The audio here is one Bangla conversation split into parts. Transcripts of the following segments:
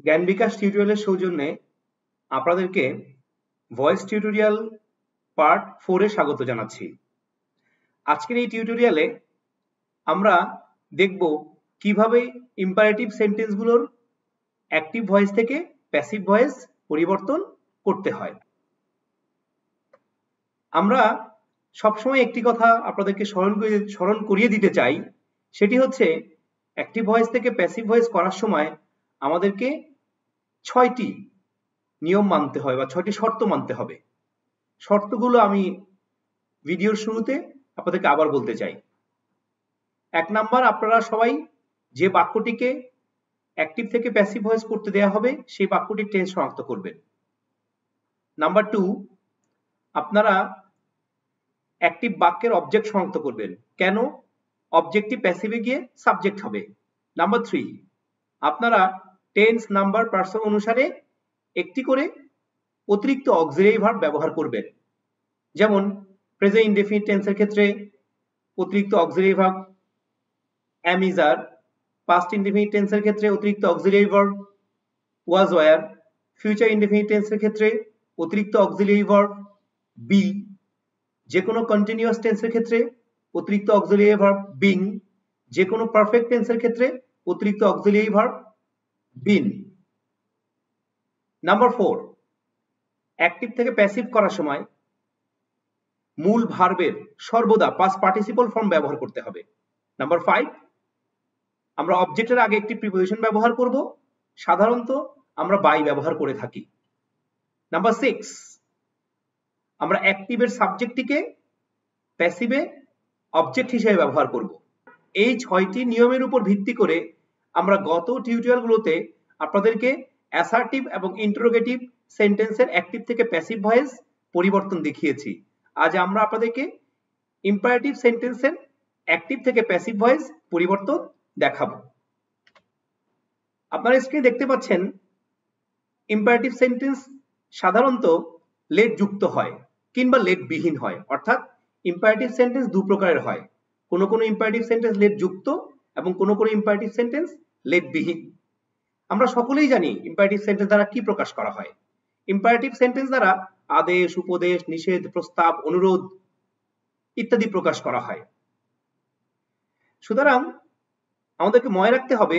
জ্ঞান বিকাশ টিউটোরিয়ালের সৌজন্যে আপনাদেরকে ভয়েস টিউটোরিয়াল পার্ট 4 এ স্বাগত জানাচ্ছি। আজকের এই টিউটোরিয়ালে আমরা দেখব কিভাবে ইম্পারেটিভ সেন্টেন্সগুলোর অ্যাক্টিভ ভয়েস থেকে প্যাসিভ ভয়েস পরিবর্তন করতে হয়। আমরা সবসময় একটি কথা আপনাদেরকে স্মরণ করিয়ে দিতে চাই, সেটি হচ্ছে অ্যাক্টিভ ভয়েস থেকে প্যাসিভ ভয়েস করার সময় আমাদেরকে 6টি নিয়ম মানতে হয় বা 6টি শর্ত মানতে হবে। শর্তগুলো আমি ভিডিওর শুরুতে আপনাদেরকে আবার বলতে চাই। 1 নাম্বার, আপনারা সবাই যে বাক্যটিকে অ্যাক্টিভ থেকে প্যাসিভ ভয়েস করতে দেওয়া হবে সেই বাক্যটির টেন্স শনাক্ত করবেন। নাম্বার 2, আপনারা অ্যাক্টিভ বাক্যের অবজেক্ট শনাক্ত করবেন। কেন? অবজেক্টটি প্যাসিভে গিয়ে সাবজেক্ট হবে। নাম্বার 3, আপনারা টেন্স, নাম্বার, পার্সন অনুসারে একটি করে অতিরিক্ত অক্সিলারি ভার্ব ব্যবহার করবেন। যেমন প্রেজেন্ট ইনডেফিনিট টেন্সের ক্ষেত্রে অতিরিক্ত auxiliary verb am is are, past indefinite টেন্সের ক্ষেত্রে অতিরিক্ত auxiliary verb was were, future indefinite টেন্সের ক্ষেত্রে অতিরিক্ত অক্সিলারি ভার্ব be, যে কোনো কন্টিনিউয়াস টেন্সের ক্ষেত্রে অতিরিক্ত অক্সিলারি ভার্ব being, যে কোনো পারফেক্ট টেন্সের ক্ষেত্রে অতিরিক্ত auxiliary verb been। Number 4, active থেকে প্যাসিভ করার সময় মূল ভার্বের সর্বদা পাস্ট পার্টিসিপল ফর্ম ব্যবহার করতে হবে। নাম্বার 5, আমরা অবজেক্টের আগে একটি প্রিপোজিশন ব্যবহার করব, সাধারণত আমরা বাই ব্যবহার করে থাকি। নাম্বার 6, আমরা অ্যাক্টিভের সাবজেক্টটিকে প্যাসিভে অবজেক্ট হিসেবে ব্যবহার করব। এই 6টি নিয়মের উপর ভিত্তি করে আমরা গত টিউটোরিয়ালগুলোতে আপনাদেরকে অ্যাসার্টিভ এবং ইন্টারোগেটিভ সেন্টেন্সের অ্যাক্টিভ থেকে প্যাসিভ ভয়েস পরিবর্তন দেখিয়েছি। আজ আমরা আপনাদেরকে ইম্পারেটিভ সেন্টেন্সের অ্যাক্টিভ থেকে প্যাসিভ ভয়েস পরিবর্তন দেখাবো। আপনারা স্ক্রিনে দেখতে পাচ্ছেন ইম্পারেটিভ সেন্টেন্স সাধারণত লেট যুক্ত হয় কিংবা লেট বিহীন হয়। অর্থাৎ ইম্পারেটিভ সেন্টেন্স দু প্রকারের হয়, কোনো কোনো ইম্পারেটিভ সেন্টেন্স লেট যুক্ত এবং কোনো কোনো ইম্পারেটিভ সেন্টেন্স লেট বিহীন। আমরা সকলেই জানি ইম্পারেটিভ সেন্টেন্স দ্বারা কি প্রকাশ করা হয়। ইম্পারেটিভ সেন্টেন্স দ্বারা আদেশ, উপদেশ, নিষেধ, প্রস্তাব, অনুরোধ ইত্যাদি প্রকাশ করা হয়। সুতরাং আমাদেরকে মনে রাখতে হবে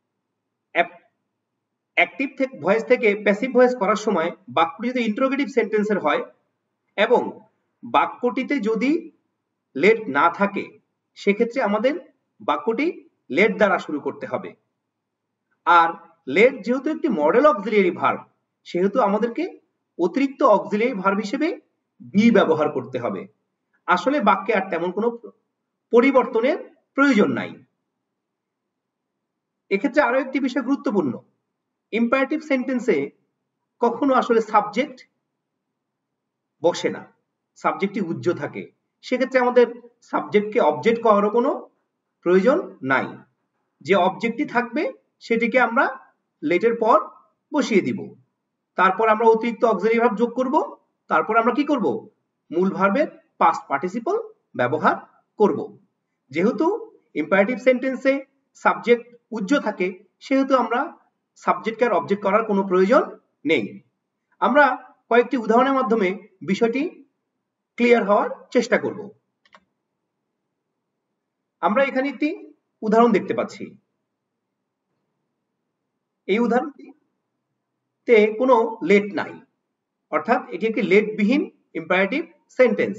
অ্যাক্টিভ ভয়েস থেকে প্যাসিভ ভয়েস করার সময় বাক্যটি যদি ইন্টারোগেটিভ সেন্টেন্সের হয় এবং বাক্যটিতে যদি লেট না থাকে সেক্ষেত্রে আমাদের বাক্যটি লেট দ্বারা শুরু করতে হবে। আর লেট যেহেতু একটি মডেল অক্সিলিয়ারি ভার্ব, সেহেতু আমাদেরকে অতিরিক্ত অক্সিলিয়ারি ভার্ব হিসেবে বি ব্যবহার করতে হবে। আসলে বাক্যে আর তেমন কোনো পরিবর্তনের প্রয়োজন নাই। এক্ষেত্রে আরো একটি বিষয় গুরুত্বপূর্ণ, ইম্পারেটিভ সেন্টেন্সে কখনো আসলে সাবজেক্ট বসে না, সাবজেক্টটি উজ্জ্ব থাকে। সেক্ষেত্রে আমাদের সাবজেক্টকে অবজেক্ট করারও কোনো প্রয়োজন নাই। যে অবজেক্টটি থাকবে সেটিকে আমরা লেটের পর বসিয়ে দিব, তারপর আমরা অতিরিক্ত অক্সিলারি ভার্ব যোগ করব, তারপর আমরা কি করব? মূল ভার্বের পাস্ট পার্টিসিপল ব্যবহার করব। যেহেতু ইম্পারেটিভ সেন্টেন্সে সাবজেক্ট উজ্জ্ব থাকে সেহেতু আমরা সাবজেক্টকে আর অবজেক্ট করার কোনো প্রয়োজন নেই। আমরা কয়েকটি উদাহরণের মাধ্যমে বিষয়টি ক্লিয়ার হওয়ার চেষ্টা করব। আমরা এখানে একটি উদাহরণ দেখতে পাচ্ছি। এই উদাহরণটিতে কোনো লেট নাই, অর্থাৎ এটি একটি লেট বিহীন imperative sentence.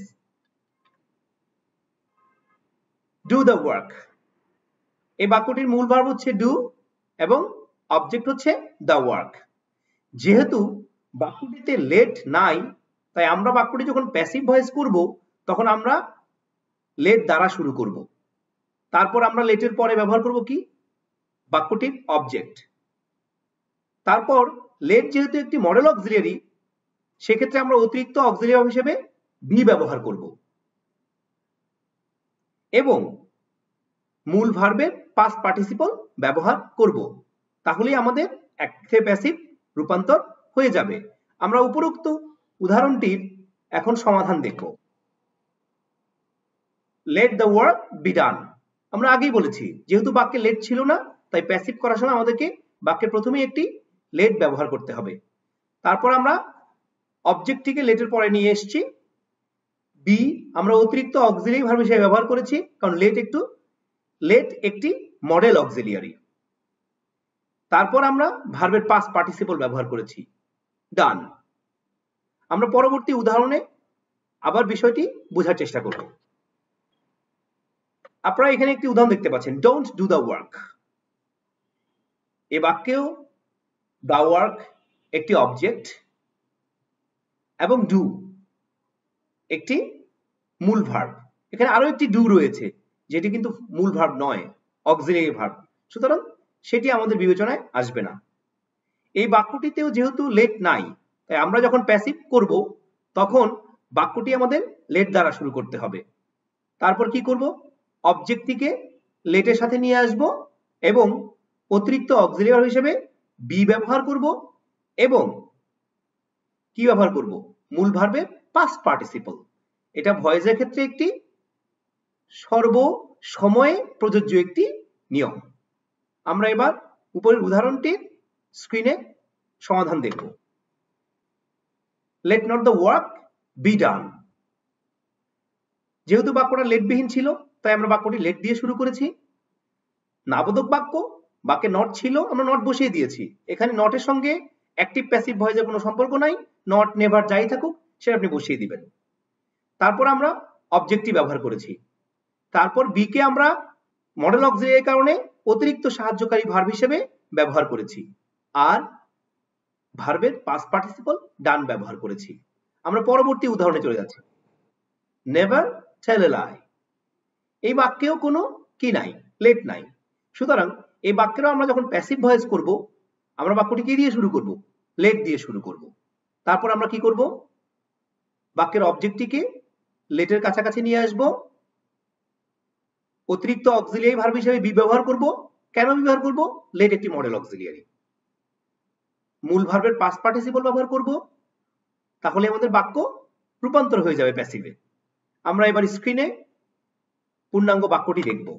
Do the work, এই বাক্যটির মূল ভার্ব হচ্ছে ডু এবং অবজেক্ট হচ্ছে দ্য ওয়ার্ক। যেহেতু বাক্যটিতে লেট নাই, তাই আমরা বাক্যটি যখন প্যাসিভ ভয়েস করব তখন আমরা লেট দ্বারা শুরু করব। তারপর আমরা লেটের পরে ব্যবহার করব কি? বাক্যটির অবজেক্ট। তারপর লেট যেহেতু একটি মডেল অক্সিলিয়ারি, সেক্ষেত্রে আমরা অতিরিক্ত অক্সিলিয়ারি হিসেবে বি ব্যবহার করব এবং মূল ভার্বের পাস্ট পার্টিসিপল ব্যবহার করব। তাহলেই আমাদের অ্যাক্টিভ প্যাসিভ রূপান্তর হয়ে যাবে। আমরা উপরোক্ত উদাহরণটির এখন সমাধান দেখব। Let the work be done, আমরা আগেই বলেছি যেহেতু বাক্যে লেট ছিল না, তাই প্যাসিভ করার সময় আমাদেরকে বাক্যের প্রথমেই একটি লেট ব্যবহার করতে হবে। তারপর আমরা অবজেক্টটিকে লেটের পরে নিয়ে এসেছি। বি আমরা অতিরিক্ত অক্সিলিয়ারি ভার্ব হিসেবে ব্যবহার করেছি, কারণ লেট একটি মডেল অক্সিলিয়ারি। তারপর আমরা ভার্বের পাস্ট পার্টিসিপল ব্যবহার করেছি, ডান। আমরা পরবর্তী উদাহরণে আবার বিষয়টি বোঝার চেষ্টা করব। আপনারা এখানে একটি উদাহরণ দেখতে পাচ্ছেন, ডোন্ট ডু দ্য ওয়ার্ক। এ বাক্যেও দ্য ওয়ার্ক একটি অবজেক্ট এবং ডু একটি মূল ভার্ব। এখানে আরো একটি ডু রয়েছে যেটি কিন্তু মূল ভার্ব নয়, অক্সিলিয়ারি ভার্ব, সুতরাং সেটি আমাদের বিবেচনায় আসবে না। এই বাক্যটিতেও যেহেতু লেট নাই, তাই আমরা যখন প্যাসিভ করব তখন বাক্যটি আমাদের লেট দ্বারা শুরু করতে হবে। তারপর কি করব, অবজেক্টটিকে লেটের সাথে নিয়ে আসব এবং অতিরিক্ত অক্সিলিয়ারি হিসেবে বি ব্যবহার করব এবং কি ব্যবহার করব, মূল ভার্বের পাস্ট পার্টিসিপল। এটা ভয়েসের ক্ষেত্রে একটি সর্বসময়ে প্রযোজ্য একটি নিয়ম। আমরা এবার উপরের উদাহরণটির স্ক্রিনে সমাধান দেখব। Let not the work be done. যেহেতু বাক্যটা লেটবিহীন ছিল, তাই আমরা বাক্যটি লেট দিয়ে শুরু করেছি। নাবোধক বাক্য, বাক্যে নট ছিল, আমরা নট বসিয়ে দিয়েছি। এখানে নটের সঙ্গে অ্যাক্টিভ প্যাসিভ ভয়েসের কোনো সম্পর্ক নাই, নট নেভার যাই থাকুক সেটা আপনি বসিয়ে দিবেন। তারপর আমরা অবজেক্টটি ব্যবহার করেছি। তারপর বি কে আমরা মডেল অক্সিলিয়ারির কারণে অতিরিক্ত সাহায্যকারী ভার্ব হিসেবে ব্যবহার করেছি, আর ভার্বের পাস্ট পার্টিসিপল ডান ব্যবহার করেছি। আমরা পরবর্তী উদাহরণে চলে যাচ্ছি। Never tell a lie. এই বাক্যেও কোনো কি নাই, লেট নাই, সুতরাং এই বাক্যেরও আমরা যখন প্যাসিভ ভয়েস করব, আমরা বাক্যটি কি দিয়ে শুরু করব, লেট দিয়ে শুরু করব। তারপর আমরা কি করব, বাক্যের অবজেক্টটিকে লেটের কাছাকাছি নিয়ে আসব, অতিরিক্ত অক্সিলিয়ারি ভার্ব হিসেবে বি ব্যবহার করব। কেন ব্যবহার করব, লেট একটি মডেল অক্সিলিয়ারি। মূল ভার্বের পাস্ট পার্টিসিপল ব্যবহার করব, তাহলে আমাদের বাক্য রূপান্তর হয়ে যাবে প্যাসিভে। আমরা এবার স্ক্রিনে পূর্ণাঙ্গ বাক্যটি দেখব।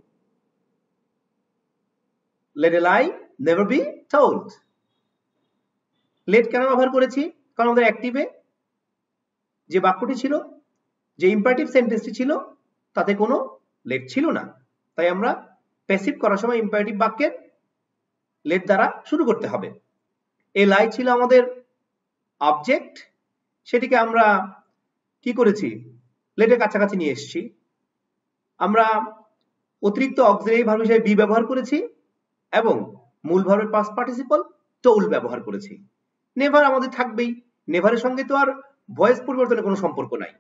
Let a lie never be told. Let কেন ব্যবহার করেছি, কারণ আমাদের অ্যাক্টিভে যে বাক্যটি ছিল, যে ইম্পারেটিভ সেন্টেন্সটি ছিল, তাতে কোনো লেট ছিল না, তাই আমরা প্যাসিভ করার সময় ইম্পারেটিভ বাক্যের লেট দ্বারা শুরু করতে হবে। এ লাই ছিল আমাদের অবজেক্ট, সেটিকে আমরা কি করেছি, লেটের কাছাকাছি নিয়ে এসেছি। আমরা অতিরিক্ত অক্সিলিয়ারি ভার্ব হিসেবে বি ব্যবহার করেছি এবং মূল ভার্বের পাস্ট পার্টিসিপল টোল ব্যবহার করেছি। নেভার আমাদের থাকবেই, নেভারের সঙ্গে তো আর ভয়েস পরিবর্তনের কোনো সম্পর্ক নাই।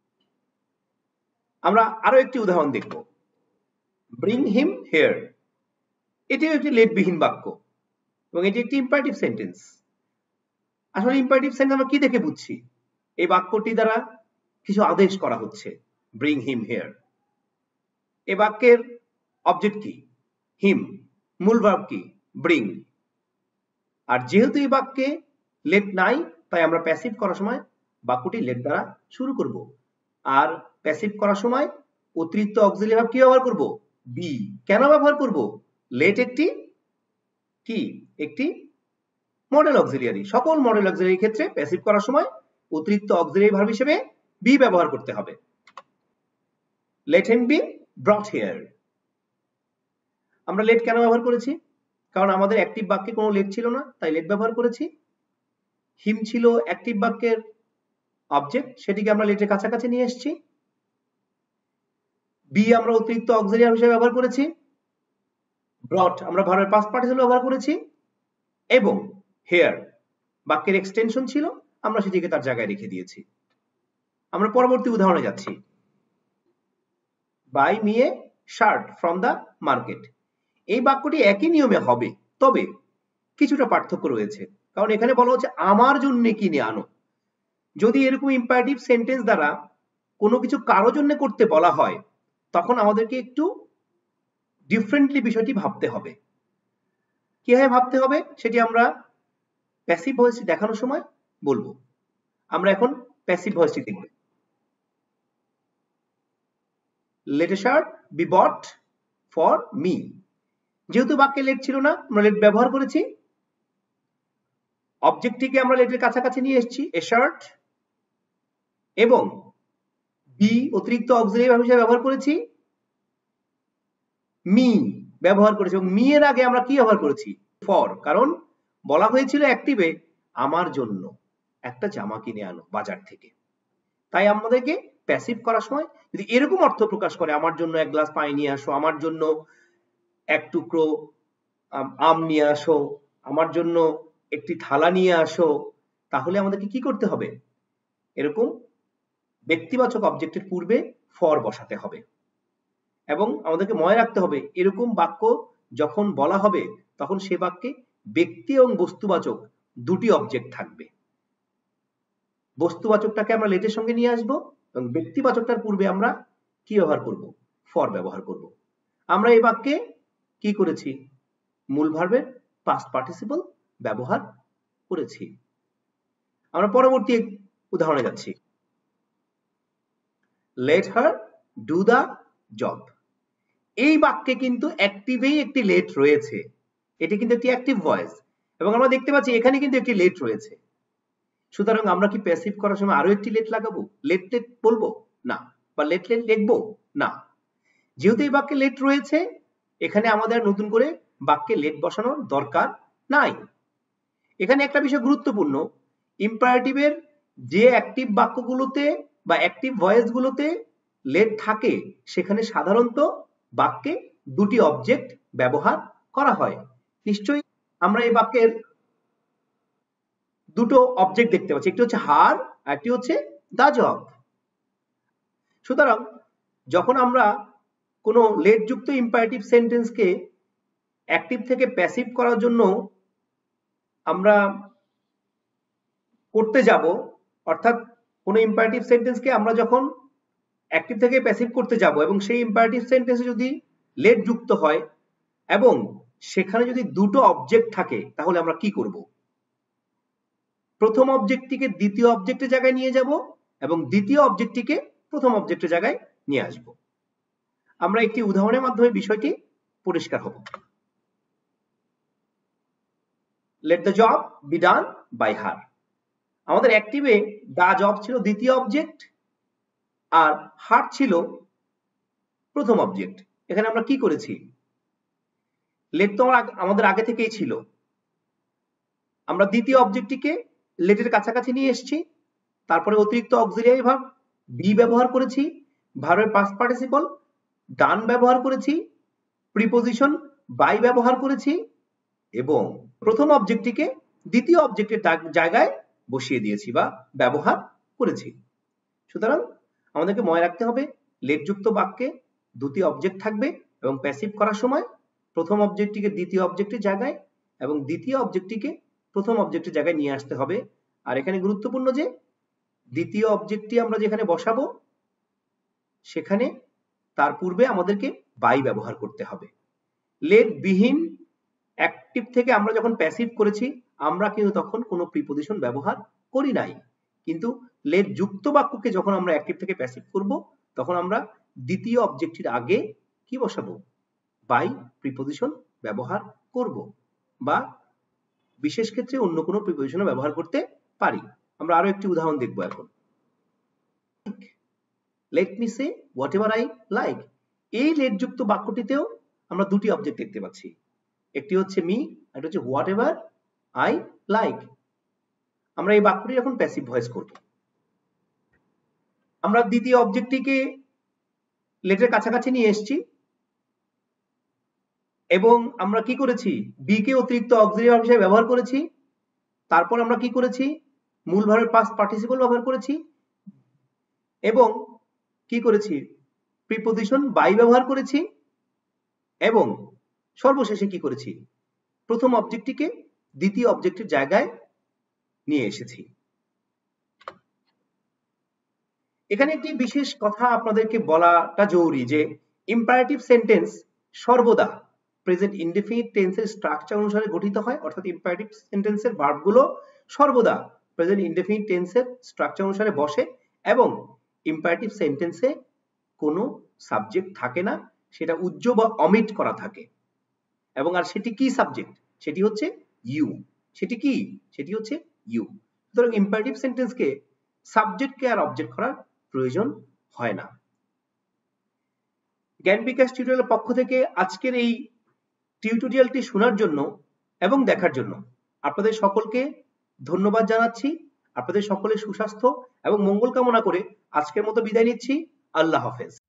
আমরা আরো একটি উদাহরণ দেখব, ব্রিং হিম হিয়ার। এটিও একটি লেটবিহীন বাক্য এবং এটি একটি ইম্পারেটিভ সেন্টেন্স। আসলে ইম্পারেটিভ সেন্টেন্স আমরা কি দেখে বুঝছি, এই বাক্যটি দ্বারা কিছু আদেশ করা হচ্ছে, ব্রিং হিম হিয়ার। এই বাক্যের অবজেক্ট কি, হিম, মূল ভার্ব কি, ব্রিং। আর যেহেতু এই বাক্যে লেট নাই, তাই আমরা প্যাসিভ করার সময় বাক্যটি লেট দ্বারা শুরু করব। আর প্যাসিভ করার সময় অতিরিক্ত অক্সিলিয়ারি ভার্ব কি ব্যবহার করব, বি। কেন ব্যবহার করব, লেট একটি কি, একটি মডেল অক্সিলিয়ারি। সকল মডেল অক্সিলিয়ারি ক্ষেত্রে প্যাসিভ করার সময় অতিরিক্ত অক্সিলিয়ারি ভার্ব হিসেবে বি ব্যবহার করতে হবে। Let him be brought here. আমরা লেট কেন ব্যবহার করেছি, কারণ আমাদের অ্যাক্টিভ বাক্যে কোনো লেট ছিল না, তাই লেট ব্যবহার করেছি। হিম ছিল অ্যাক্টিভ বাক্যের অবজেক্ট, সেটিকে আমরা লেটের কাছাকাছি নিয়ে এসেছি। বি আমরা অতিরিক্ত অক্সিলিয়ারি হিসেবে ব্যবহার করেছি। ব্রট আমরা ভার্বের পাস্ট পার্টিসিপল ব্যবহার করেছি এবং হেয়ার বাক্যের এক্সটেনশন ছিল, আমরা সেটিকে তার জায়গায় রেখে দিয়েছি। আমরা পরবর্তী উদাহরণে যাচ্ছি। Buy me a shirt from the market. এই বাক্যটি একই নিয়মে হবে, তবে কিছুটা পার্থক্য রয়েছে, কারণ এখানে বলা হচ্ছে আমার জন্য কিনে আনো। যদি এরকম ইম্পারেটিভ সেন্টেন্স দ্বারা কোনো কিছু কারো জন্য করতে বলা হয়, তখন আমাদেরকে একটু ডিফারেন্টলি বিষয়টি ভাবতে হবে। কিভাবে ভাবতে হবে সেটি আমরা প্যাসিভ ভয়েসটি দেখানোর সময় বলবো। আমরা এখন প্যাসিভ ভয়েসটি দেখব। Let a shirt be bought for me. যেহেতু বাক্যে লেট ছিল না, আমরা লেট ব্যবহার করেছি। অবজেক্টটিকে আমরা লেটের কাছাকাছি নিয়ে এসেছি, এ শার্ট, এবং বি অতিরিক্ত অক্সিলারি ভার্ব হিসেবে ব্যবহার করেছি, মি ব্যবহার করেছি, এবং মি এর আগে আমরা কি ব্যবহার করেছি, ফর। কারণ বলা হয়েছিল অ্যাক্টিভে আমার জন্য একটা জামা কিনে আনো বাজার থেকে। তাই আমাদেরকে প্যাসিভ করার সময় যদি এরকম অর্থ প্রকাশ করে, আমার জন্য এক গ্লাস পানি নিয়ে আসো, আমার জন্য এক টুকরো আম নিয়ে আসো, আমার জন্য একটি থালা নিয়ে আসো, তাহলে আমাদেরকে কি করতে হবে, এরকম ব্যক্তিবাচক অবজেক্টের পূর্বে ফর বসাতে হবে। এবং আমাদেরকে মনে রাখতে হবে এরকম বাক্য যখন বলা হবে তখন সে বাক্যে ব্যক্তি এবং বস্তুবাচক দুটি অবজেক্ট থাকবে। বস্তুবাচকটাকে আমরা লেটের সঙ্গে নিয়ে আসবো এবং ব্যক্তিবাচকটার পূর্বে আমরা কি ব্যবহার করব, ফর ব্যবহার করব। আমরা এই বাক্যে কি করেছি, মূল ভার্বের পাস্ট পার্টিসিপল ব্যবহার করেছি। আমরা পরবর্তী উদাহরণে যাচ্ছি। Let her do the job. এই বাক্যে কিন্তু অ্যাক্টিভেই একটি লেট রয়েছে, এটি কিন্তু একটি অ্যাক্টিভ ভয়েস, এবং আমরা দেখতে পাচ্ছি এখানে কিন্তু একটি লেট রয়েছে। সুতরাং আমরা কি প্যাসিভ করার সময় আরো একটি লেট লাগাবো, লেট লেট বলবো না, বা লেট লেট লিখবো না। যেহেতু এই বাক্যে লেট রয়েছে, এখানে আমাদের নতুন করে বাক্যে লেট বসানোর দরকার নাই। এখানে একটা বিষয় গুরুত্বপূর্ণ, ইম্পারেটিভের যে অ্যাক্টিভ বাক্যগুলোতে বা অ্যাক্টিভ ভয়েসগুলোতে লেট থাকে সেখানে সাধারণত বাক্যে দুটি অবজেক্ট ব্যবহার করা হয়। নিশ্চয়ই আমরা এই বাক্যের দুটো অবজেক্ট দেখতে পাচ্ছি, একটি হচ্ছে হার আর একটি হচ্ছে দা জব। সুতরাং যখন আমরা কোনো লেট যুক্ত ইম্পারেটিভ সেন্টেন্সকে অ্যাক্টিভ থেকে প্যাসিভ করার জন্য আমরা করতে যাব, অর্থাৎ কোনো ইম্পারেটিভ সেন্টেন্সকে আমরা যখন অ্যাক্টিভ থেকে প্যাসিভ করতে যাব এবং সেই ইম্পারেটিভ সেন্টেন্সে যদি লেট যুক্ত হয় এবং সেখানে যদি দুটো অবজেক্ট থাকে, তাহলে আমরা কি করব, প্রথম অবজেক্টটিকে দ্বিতীয় অবজেক্টের জায়গায় নিয়ে যাব এবং দ্বিতীয় অবজেক্টটিকে প্রথম অবজেক্টের জায়গায় নিয়ে আসব। আমরা একটি উদাহরণের মাধ্যমে বিষয়টি পরিষ্কার হব। Let the job be done by her. আমাদের অ্যাক্টিভে দা জব ছিল দ্বিতীয় অবজেক্ট আর হার ছিল প্রথম অবজেক্ট। এখানে আমরা কি করেছি, লেট তো আমাদের আগে থেকেই ছিল, আমরা দ্বিতীয় অবজেক্টটিকে লেটের কাছাকাছি নিয়ে এসেছি, তারপরে অতিরিক্ত অক্সিলিয়ারি ভার্ব বি ব্যবহার করেছি, ভার্বের পাস্ট পার্টিসিপল ডান ব্যবহার করেছি, প্রিপোজিশন বাই ব্যবহার করেছি এবং প্রথম অবজেক্টটিকে দ্বিতীয় অবজেক্টের জায়গায় বসিয়ে দিয়েছি বা ব্যবহার করেছি। সুতরাং আমাদেরকে মনে রাখতে হবে লেট যুক্ত বাক্যে দুটি অবজেক্ট থাকবে এবং প্যাসিভ করার সময় প্রথম অবজেক্টটিকে দ্বিতীয় অবজেক্টের জায়গায় এবং দ্বিতীয় অবজেক্টটিকে প্রথম অবজেক্টের জায়গায় নিয়ে আসতে হবে। আর এখানে গুরুত্বপূর্ণ যে দ্বিতীয় অবজেক্টটি আমরা যেখানে বসাবো সেখানে তার পূর্বে আমাদেরকে বাই ব্যবহার করতে হবে। লেট বিহীন অ্যাক্টিভ থেকে আমরা যখন প্যাসিভ করেছি আমরা কিন্তু তখন কোনো প্রিপোজিশন ব্যবহার করি নাই, কিন্তু লেট যুক্ত বাক্যকে যখন আমরা অ্যাক্টিভ থেকে প্যাসিভ করব তখন আমরা দ্বিতীয় অবজেক্টের আগে কি বসাবো, বাই প্রিপোজিশন ব্যবহার করব, বা বিশেষ ক্ষেত্রে অন্য কোনো প্রিপোজিশন ব্যবহার করতে পারি। আমরা আরো একটি উদাহরণ দেখব এখন। Let me say whatever I like. এই লেট যুক্ত বাক্যটিতেও আমরা দুটি অবজেক্ট দেখতে পাচ্ছি, একটি হচ্ছে মি আর একটি হচ্ছে হোয়াট এভার আই লাইক। আমরা এই বাক্যটি এখন প্যাসিভ ভয়েস করব। আমরা দ্বিতীয় অবজেক্টটিকে লেটের কাছাকাছি নিয়ে এসেছি এবং আমরা কি করেছি, বি কে অতিরিক্ত অক্সিলিয়ারি ভার্ব হিসেবে ব্যবহার করেছি, তারপর আমরা কি করেছি, মূল ভার্বের পাস্ট পার্টিসিপল ব্যবহার করেছি এবং কি করেছি, প্রিপোজিশন বাই ব্যবহার করেছি এবং সর্বশেষে কি করেছি, প্রথম অবজেক্টটিকে দ্বিতীয় অবজেক্টের জায়গায় নিয়ে এসেছি। এখানে একটি বিশেষ কথা আপনাদেরকে বলাটা জরুরি যে ইম্পারেটিভ সেন্টেন্স সর্বদা প্রেজেন্ট ইনডেফিনিট টেন্সের স্ট্রাকচার অনুসারে গঠিত হয়, অর্থাৎ ইম্পারেটিভ সেন্টেন্সের ভার্বগুলো সর্বদা প্রেজেন্ট ইনডেফিনিট টেন্সের স্ট্রাকচার অনুসারে বসে এবং ইম্পারেটিভ সেন্টেন্সে কোনো সাবজেক্ট থাকে না, সেটা উজ্জ্ব বা অমিট করা থাকে। এবং আর সেটি কি সাবজেক্ট, সেটি হচ্ছে ইউ। সেটি কি? সেটি হচ্ছে ইউ। সুতরাং ইম্পারেটিভ সেন্টেন্সকে সাবজেক্টকে আর অবজেক্ট করার প্রয়োজন হয় না। জ্ঞান বিকাশ টিউটোরিয়ালের পক্ষ থেকে আজকের এই টিউটোরিয়ালটি শোনার জন্য এবং দেখার জন্য আপনাদের সকলকে ধন্যবাদ জানাচ্ছি। আপনাদের সকলের সুস্বাস্থ্য এবং মঙ্গল কামনা করে আজকের মতো বিদায় নিচ্ছি। আল্লাহ হাফেজ।